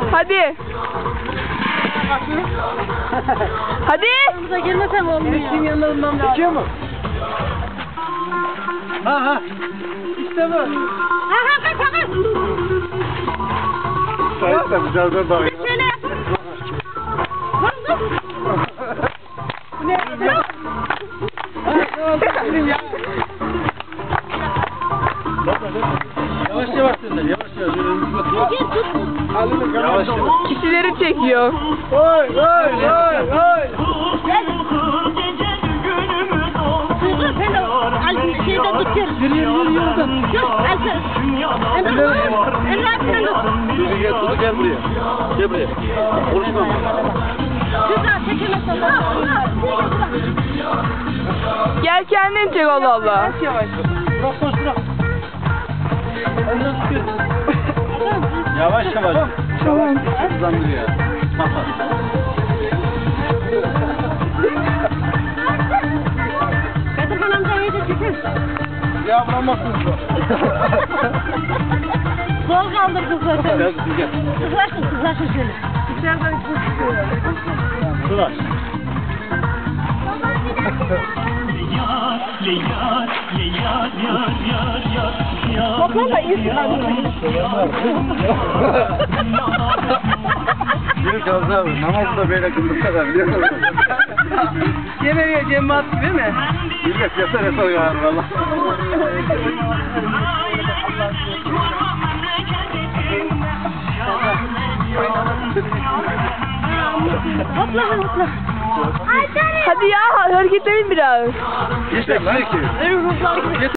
Hadi. Hadi. Yanımıza gelmesem olmuyor. Kim yanlarından lazım? İki mi? Ha. İşte bu. Kaç. Sayın da güzelden daha iyi. Şöyle yapın. Bu ne? Yavaş senden, yavaş. Yavaş. Kişileri çekiyor. Oy. Duygu sen de şeyden tutuyoruz. Yürü. Yok Alper. Emre abi sen de. Tuzu gel buraya. Gel buraya. Konuşma. Duygu çekemezsen bak. Gel kendin çek Allah Allah. Yavaş. Bırak. Önden tutuyorsun. Yavaş. Tamam. Hızlandırıyor. Bedirhan amcayı da çekin. Ya vuramazsınız bu. Zor kaldırdın zaten. Gel. Kızlaşın şöyle. Sıraş. Toplam da iyi Yürü Kavuz abi, namazda böyle kıldıklar biliyor musun? Yemeğe cemaat değil mi? Millet yatar yağar valla. Hopla. Hadi ya hareketlenin biraz. İşte ki.